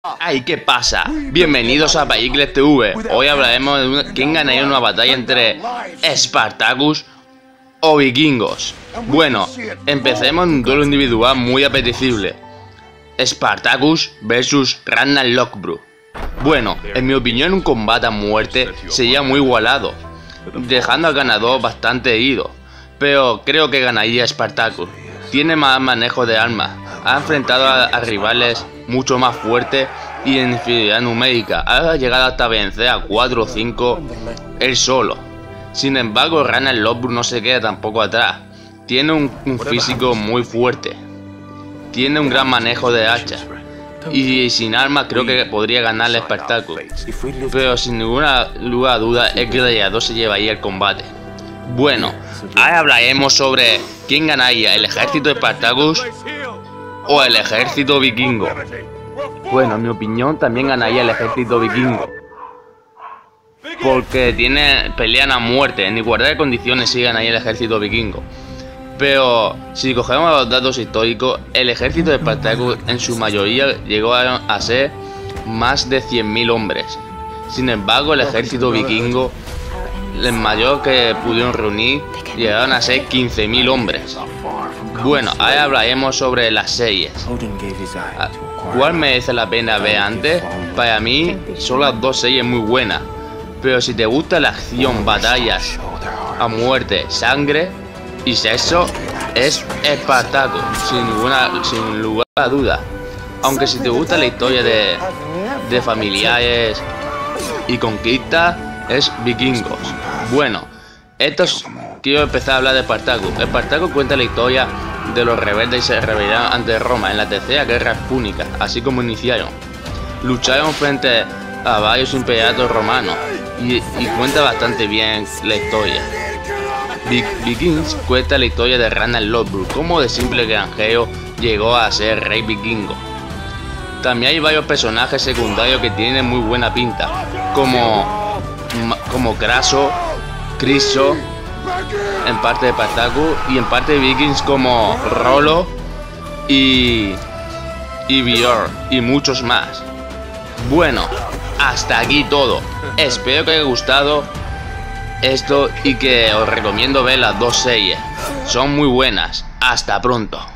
Ay, ¿qué pasa? Bienvenidos a Paikles TV. Hoy hablaremos de quién ganaría en una batalla entre Spartacus o vikingos. Bueno, empecemos en un duelo individual muy apetecible. Spartacus versus Ragnar Lothbrok. Bueno, en mi opinión un combate a muerte sería muy igualado, dejando al ganador bastante herido. Pero creo que ganaría Spartacus. Tiene más manejo de armas, ha enfrentado a rivales mucho más fuertes y en inferioridad numérica, ha llegado hasta vencer a 4 o 5 él solo. Sin embargo, Ragnar Lothbrok no se queda tampoco atrás, tiene un físico muy fuerte, tiene un gran manejo de hachas y sin armas creo que podría ganarle a Spartacus, pero sin ninguna lugar a duda el gladiador se llevaría el combate. Bueno, ahora hablaremos sobre quién ganaría, el ejército de Spartacus o el ejército vikingo. Bueno, en mi opinión también ganaría el ejército vikingo, porque pelean a muerte, en igualdad de condiciones sí ganaría el ejército vikingo. Pero si cogemos los datos históricos, el ejército de Spartacus en su mayoría llegó a ser más de 100.000 hombres. Sin embargo, el ejército vikingo, el mayor que pudieron reunir, llegaron a ser 15.000 hombres. Bueno, ahora hablaremos sobre las series. ¿Cuál merece la pena ver antes? Para mí son las dos series muy buenas. Pero si te gusta la acción, batallas a muerte, sangre y sexo, es Spartacus, sin lugar a duda. Aunque si te gusta la historia de familiares y conquistas, es vikingos. Bueno, quiero empezar a hablar de Spartacus. Spartacus cuenta la historia de los rebeldes y se rebelaron ante Roma en la tercera guerra púnica, así como iniciaron. Lucharon frente a varios imperios romanos y cuenta bastante bien la historia. Vikings cuenta la historia de Ragnar Lothbrok, como de simple granjero llegó a ser rey vikingo. También hay varios personajes secundarios que tienen muy buena pinta, como Craso, Criso, en parte de Spartacus, y en parte de Vikings como Rollo y Björn y muchos más. Bueno, hasta aquí todo. Espero que os haya gustado esto y que os recomiendo ver las dos series. Son muy buenas. Hasta pronto.